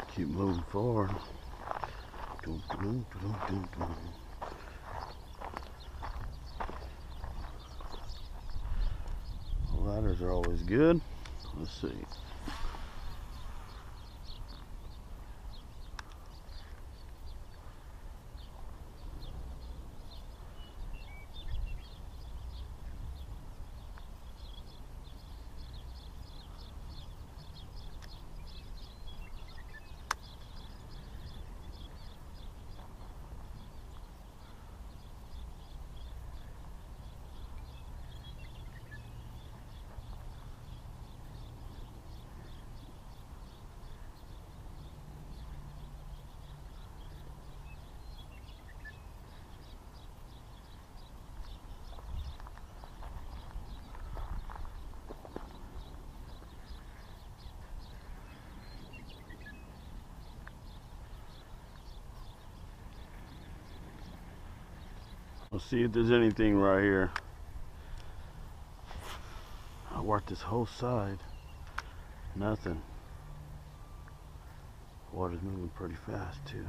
Keep moving forward. Ladders are always good. Let's see. Let's see if there's anything right here. I worked this whole side. Nothing. Water's moving pretty fast too.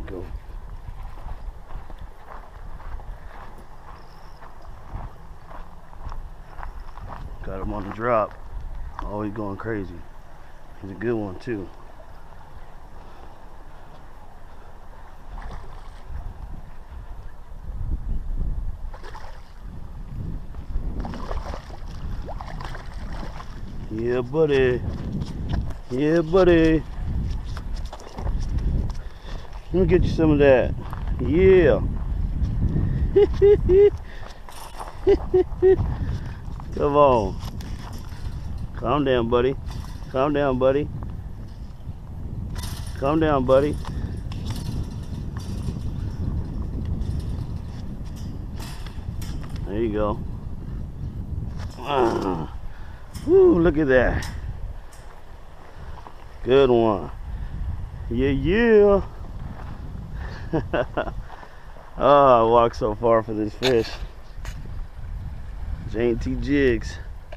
we go. Got him on the drop. Oh, he's going crazy. He's a good one too. Yeah, buddy. Yeah, buddy. Let me get you some of that. Yeah. Come on. Calm down, buddy. Calm down, buddy. Calm down, buddy. There you go. Woo, look at that. Good one. Yeah, yeah. Oh, I walked so far for this fish. J&T Jigs.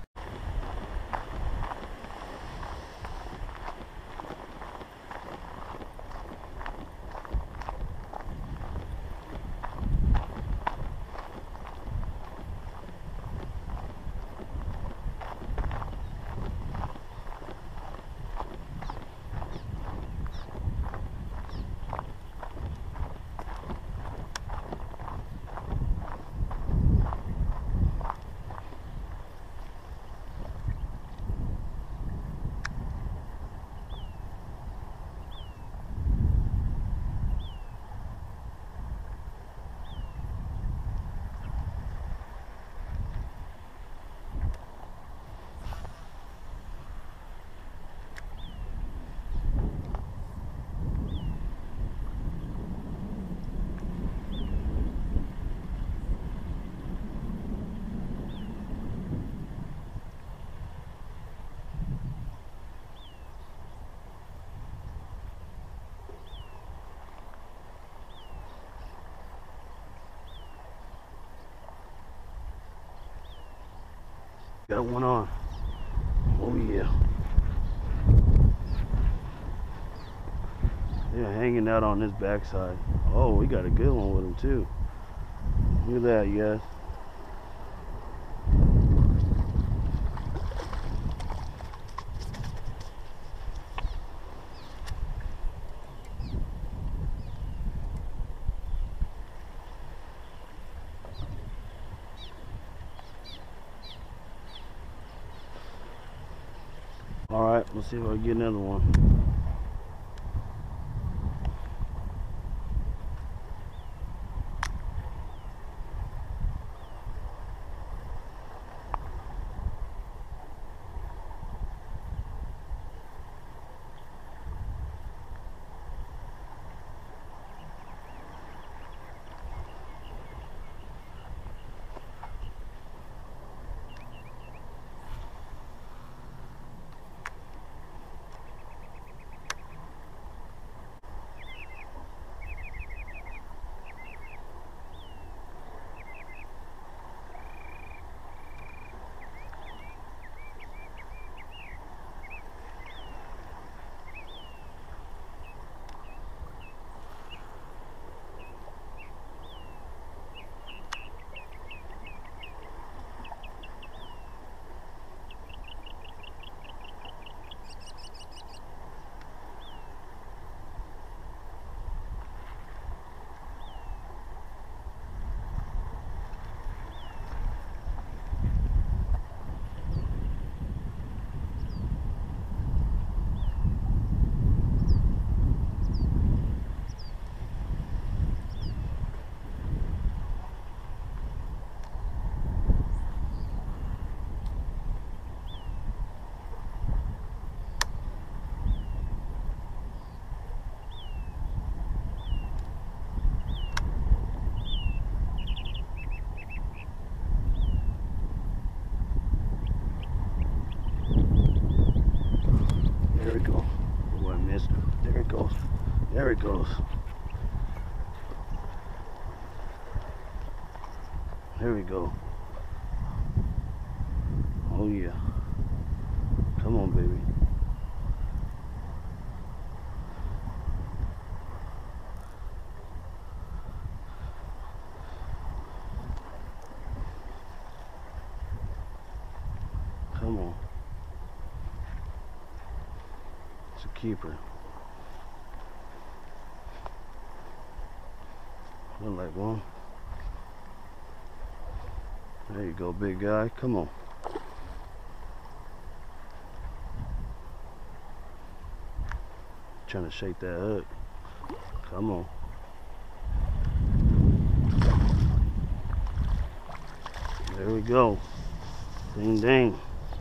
Got one on. Oh yeah. They're hanging out on this backside. Oh, we got a good one with him too. Look at that, you guys. All right, let's see if I can get another one. There we go. Oh, I missed him. There it goes. There it goes. There we go. Oh yeah. Come on, baby. It's a keeper. Look like one. There you go, big guy. Come on. Trying to shake that hook. Come on. There we go. Ding ding.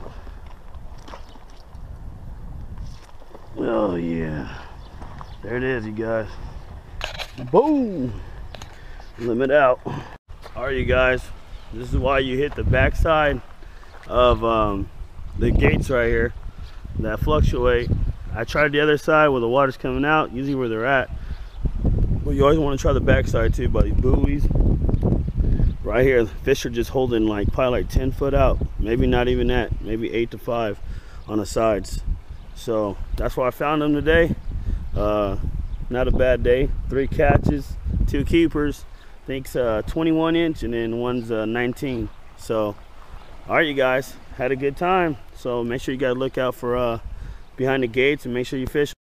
Oh yeah. There it is, you guys. Boom. Limit out. Alright, you guys. This is why you hit the backside of the gates right here that fluctuate. I tried the other side where the water's coming out, usually where they're at. But you always want to try the backside too, by these buoys. Right here, the fish are just holding like probably like 10 foot out. Maybe not even that, maybe 8 to 5 on the sides. So that's why I found them today. Not a bad day. 3 catches, 2 keepers. I think's 21 inch and then one's 19. So, all right, you guys, had a good time. So make sure you guys look out for behind the gates and make sure you fish.